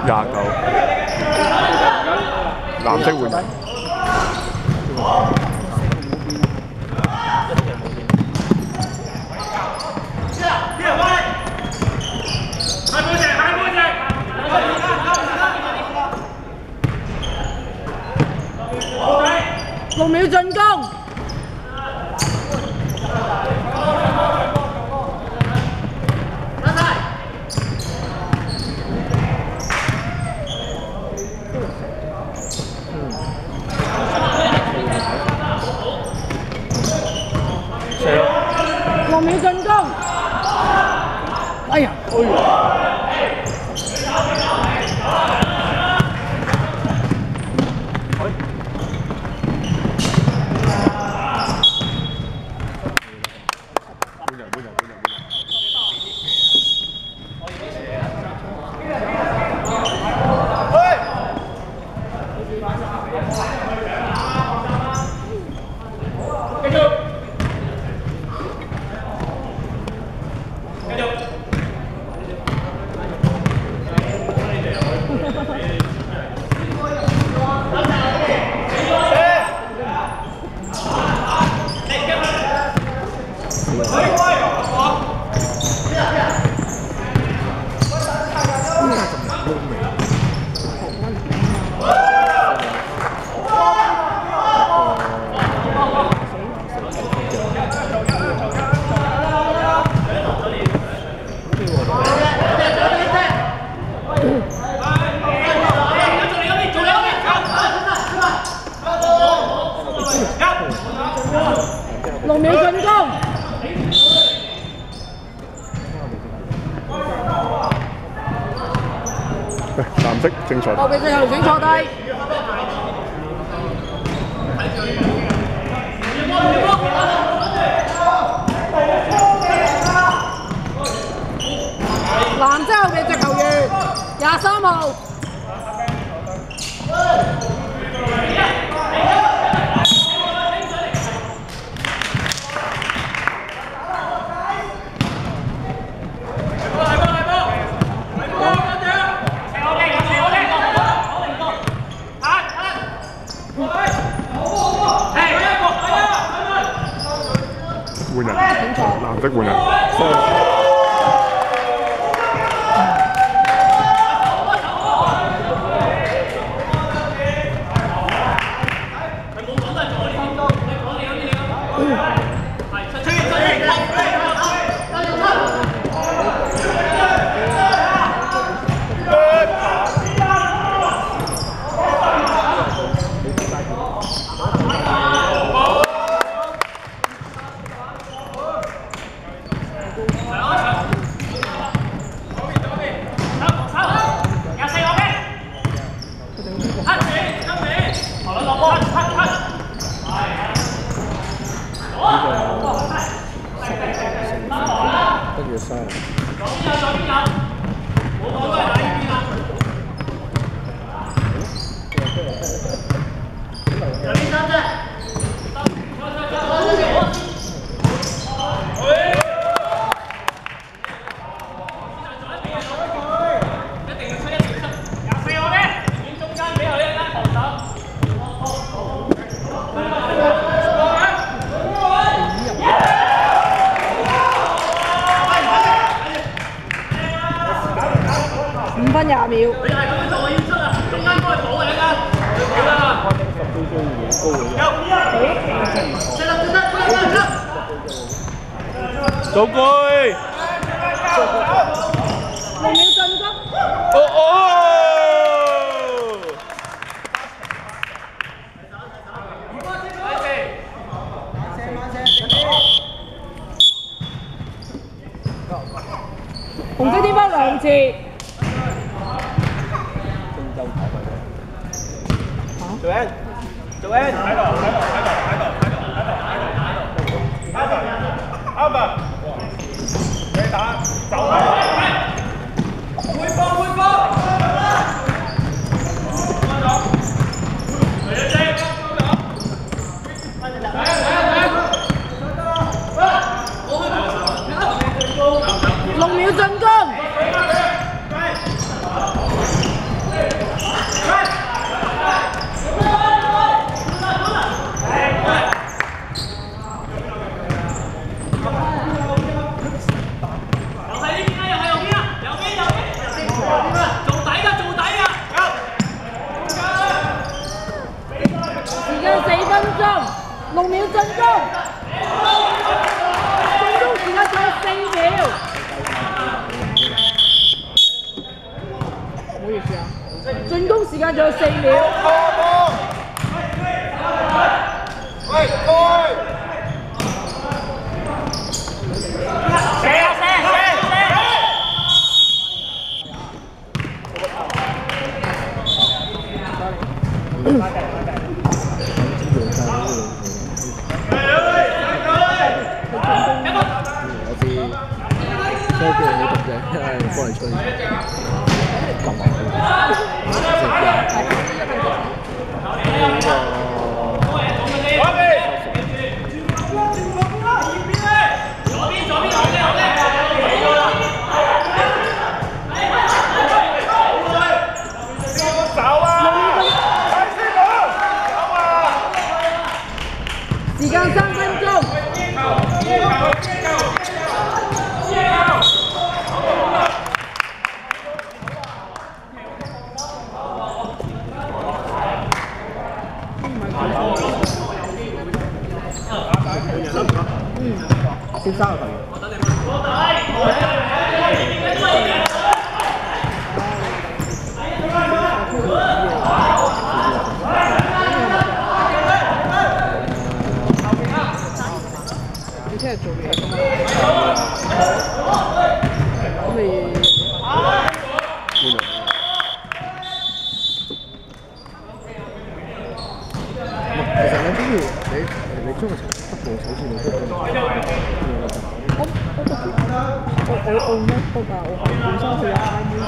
29，藍色換人。 6秒進攻。 6秒進攻。哎呀！6秒進攻。 藍色正坐。 後備最後請坐低。藍色後備隻球員23號。 換人，藍色換人。跟住三。左邊有，左邊有，冇講都係打呢邊啦。右邊三隻。5分20秒。你係咁樣做，我要出啊！中間幫佢補啊，你啊！好啦。 走龜。 6秒進攻。紅色點翻2次。 做 N， 做 N， 喺度，啱啊！你打，走回放，回放。 6秒進攻。 好意思啊。進攻時間仲有4秒。 喂， 所以叫你讀嘅，因為幫你吹。咁啊！ 時間3分鐘。 先生嘅朋友。 你聽日做嘢㗎嘛？咁你其實你都要你將個北部首先你都我咩不㗎？我本身佢有 I D，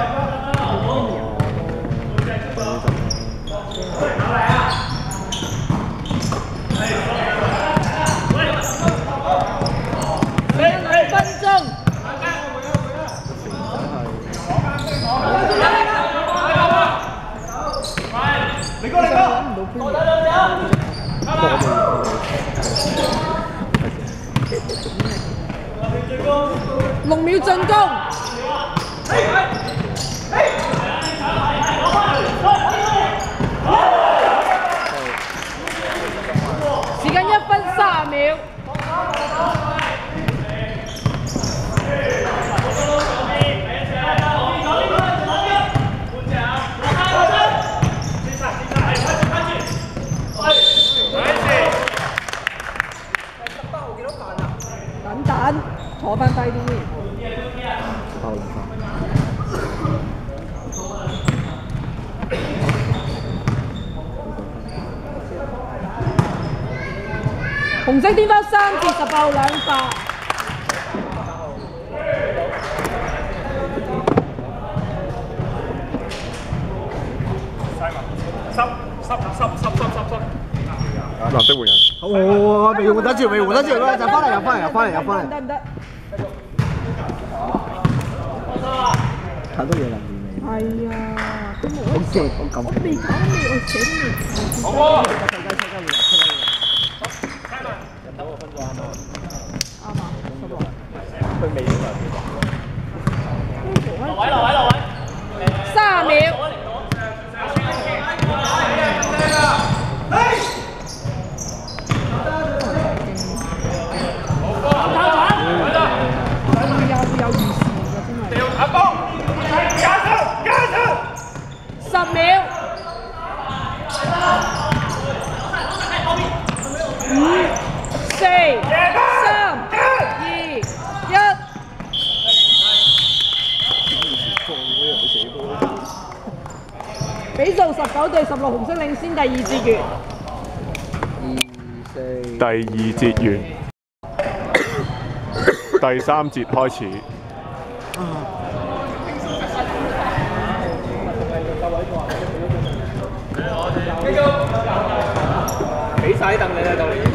2分鐘。 你哥， 6秒進攻。時間1分30秒。等，坐翻低啲先。紅色天花3至10爆2發。 藍色換人。 好，未換得住，未換得住，就翻嚟， 得唔得？ 太多嘢啦， 係啊，咁我咁先我咁。 我未搞未，我寫都未。 好喎。 啱啊，16。 佢未落位。30秒。有預示㗎，真係。 阿邦，加速 ！10秒。5、4、3、2、1。比數19對16，紅色領先第2節完。 第2節完，第3節開始。俾晒啲凳你啦，到你。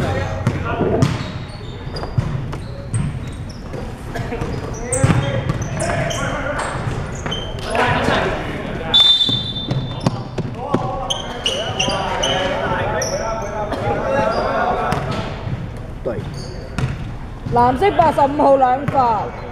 藍色85號2發。